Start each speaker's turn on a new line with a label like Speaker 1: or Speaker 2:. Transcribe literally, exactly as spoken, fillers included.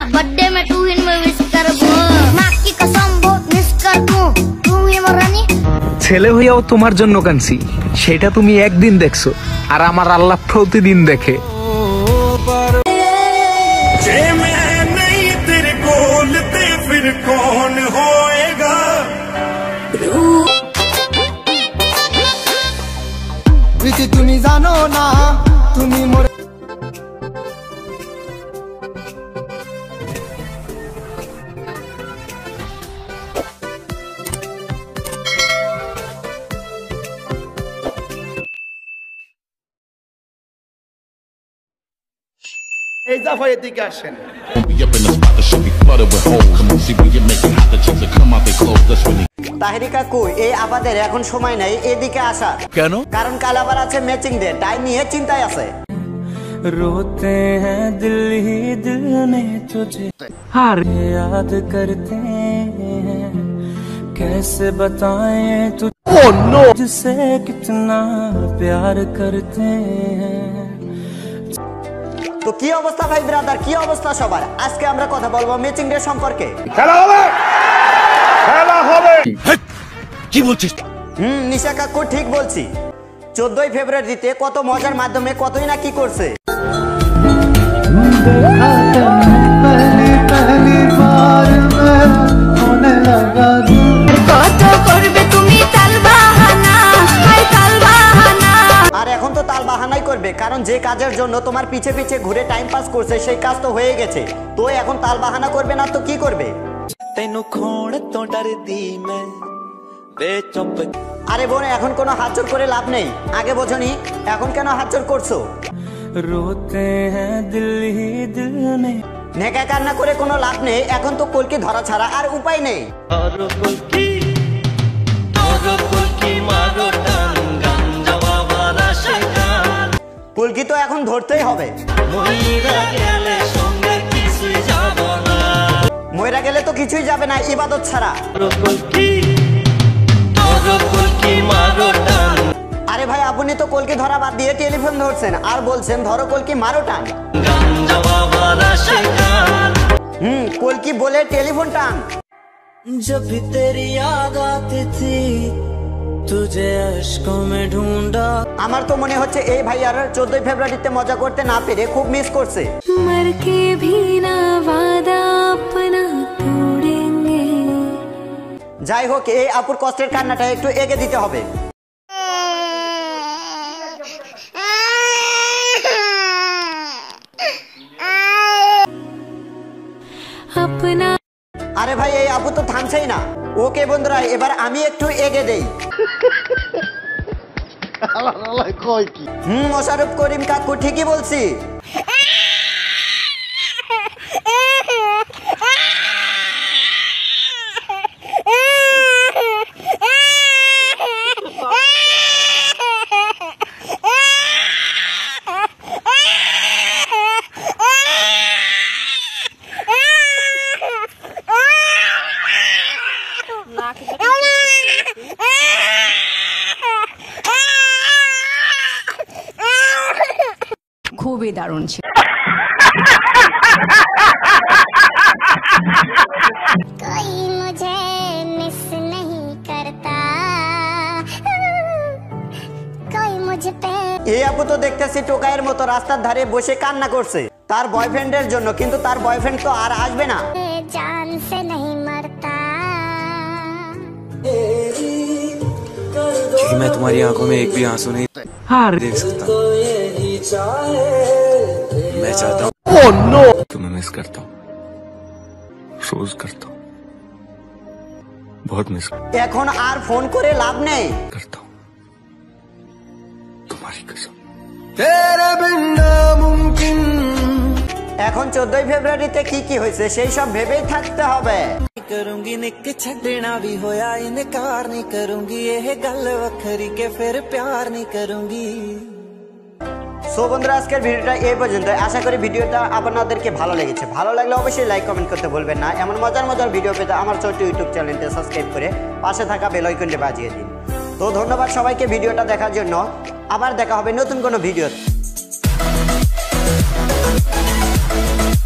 Speaker 1: birthday में तू ही मैं विश करबो मां की कसम बहुत मिस कर दूं तू ही मरानी
Speaker 2: ছেলে হইয়াও তোমার জন্য কাঁদছি সেটা তুমি একদিন দেখছো আর আমার আল্লাহ প্রতিদিন দেখে
Speaker 3: जे मैं नहीं तेरे कोल ते फिर कौन होएगा
Speaker 4: प्रीति তুমি জানো না তুমি মোর
Speaker 5: এই জাফা এদিকে আসেন
Speaker 6: তাহেরি কাকু এই আবাদের এখন সময় নাই এদিকে আসা
Speaker 2: কেন
Speaker 6: কারণ কাল আবার আছে ম্যাচিং ডে তাই নিয়ে চিন্তায় আছে
Speaker 7: रोते हैं दिल ही दिल ने तुझे
Speaker 2: আর
Speaker 7: याद करते हैं कैसे बताएं तुझसे कितना प्यार करते हैं
Speaker 6: তো কি অবস্থা ভাই ব্রাদার কি অবস্থা সবার আজকে আমরা কথা বলবো ম্যাচিং ডে সম্পর্কে
Speaker 5: খেলা হবে খেলা হবে
Speaker 3: কি বলছিস
Speaker 6: হুম নিশা কাকু ঠিক বলছি চোদ্দই ফেব্রুয়ারিতে কত মজার মাধ্যমে কতই না কি করছে আর এখন তো তাল বাহানাই করবে কারণ যে কাজের জন্য তোমার পিছে পিছে ঘুরে টাইম পাস করছে সেই কাজ তো হয়ে গেছে তো এখন তাল বাহানা করবে না তো কি করবে
Speaker 7: तेनू खोण तो डरदी मैं बेचुप
Speaker 6: আরে বোন এখন কোনো হাতজোড় করে লাভ নেই আগে বোঝনি এখন কেন হাতজোড় করছো
Speaker 7: रोते हैं दिल ही दिल ने
Speaker 6: নেকা কান্না করে কোনো লাভ নেই এখন তো কলকি ধরা ছাড়া আর উপায় নেই
Speaker 7: और कुल्की और कुल्की मारो टान गंजवा वाला शैतान
Speaker 6: কলকি তো এখন ধরতেই হবে
Speaker 7: মইরা গেলে সঙ্গে কিছুই যাব না
Speaker 6: মইরা গেলে তো কিছুই যাবে না ইবাদত ছাড়া
Speaker 7: और कुल्की और कुल्की मारो टान
Speaker 6: আরে ভাই আপনি তো কলকি ধরা বাদ দিয়ে টেলিফোন ধরছেন আর বলছেন ধরো কলকি মারো টান
Speaker 7: गंजवा वाला शैतान
Speaker 6: হুম কলকি বলে টেলিফোন টান
Speaker 7: जब भी तेरी याद आती थी तुझे अश्कों में ढूंढा
Speaker 6: আমার তো মনে হচ্ছে এই ভাইয়ার চোদ্দই ফেব্রুয়ারিতে মজা করতে না পেরে খুব মিস করছে
Speaker 8: मर के भी ना वादा अपना तोड़ेंगे
Speaker 6: যাই হোক এই আপুর কষ্টের কান্নাটা একটু এগিয়ে দিতে হবে
Speaker 8: अपना
Speaker 6: আরে ভাই এই আপু তো থামছেই না ওকে বন্ধুরা এবার আমি একটু এগিয়ে দেই
Speaker 5: আল্লাহ কই কি
Speaker 6: হুম মোশাররফ করিম কাকু ঠিকই বলছি
Speaker 8: খুবই দারুণ ছিল
Speaker 1: कोई मुझे मिस नहीं करता कोई मुझ पे
Speaker 6: এই আপু তো দেখতেছি টোকাইয়ের মতো রাস্তার ধারে বসে কান্না করছে তার বয়ফ্রেন্ডের জন্য কিন্তু তার বয়ফ্রেন্ড তো আর আসবে না
Speaker 1: जान से नहीं मरता
Speaker 9: क्योंकि मैं तुम्हारी आंखों में एक भी आंसू नहीं
Speaker 2: আর
Speaker 9: देख सकता मैं चाहता हूँ तुम्हें मिस करता हूँ रोज करता हूँ बहुत मिस
Speaker 6: এখন আর ফোন করে লাভ নেই
Speaker 9: करता हूँ तुम्हारी कसम
Speaker 4: तेरे बिन नामुमकिन
Speaker 6: এখন চোদ্দই ফেব্রুয়ারিতে কি কি হয়েছে সেই সব ভেবেই থাকতে হবে
Speaker 7: करूंगी निक छड़ना भी होया इनकार नहीं करूंगी ये गल वखरी के फिर प्यार नहीं करूंगी
Speaker 6: সো বন্ধুরা আজকের ভিডিওটা এই পর্যন্ত আশা করি ভিডিওটা আপনাদেরকে ভালো লেগেছে ভালো লাগলে অবশ্যই লাইক কমেন্ট করতে ভুলবেন না এমন মজার মজার ভিডিও পেতে আমার ছোট্ট ইউটিউব চ্যানেলটি সাবস্ক্রাইব করে পাশে থাকা বেল আইকনটি বাজিয়ে দিন তো ধন্যবাদ সবাইকে ভিডিওটা দেখার জন্য আবার দেখা হবে নতুন কোনো ভিডিওতে